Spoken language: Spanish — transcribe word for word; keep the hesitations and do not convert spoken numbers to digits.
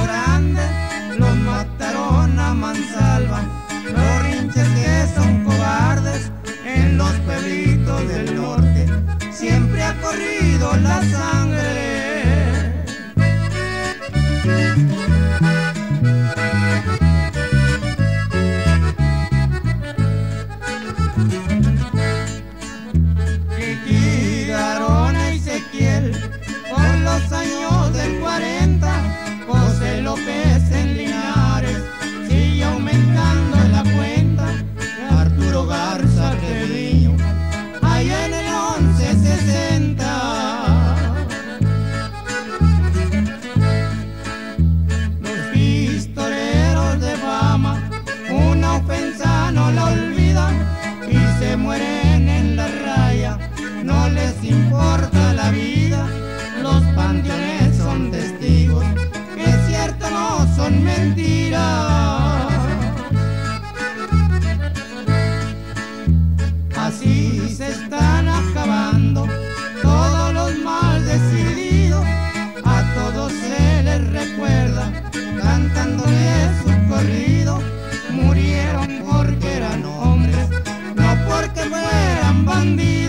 Grande los mataron a mansalva, los rinches que son cobardes en los pueblitos del norte, siempre ha corrido la sangre. Por los años del cuarenta, José López en Linares sigue aumentando la cuenta. Arturo Garza Treviño, allá en el once sesenta. Los pistoleros de fama, una ofensa no la olvidan y se mueren en la raya, no les importa la vida. Los panteones son testigos que es cierto, no son mentiras. Así se están acabando todos los mal decididos, a todos se les recuerda cantándoles su corrido. Murieron porque eran hombres, no porque fueran bandidos.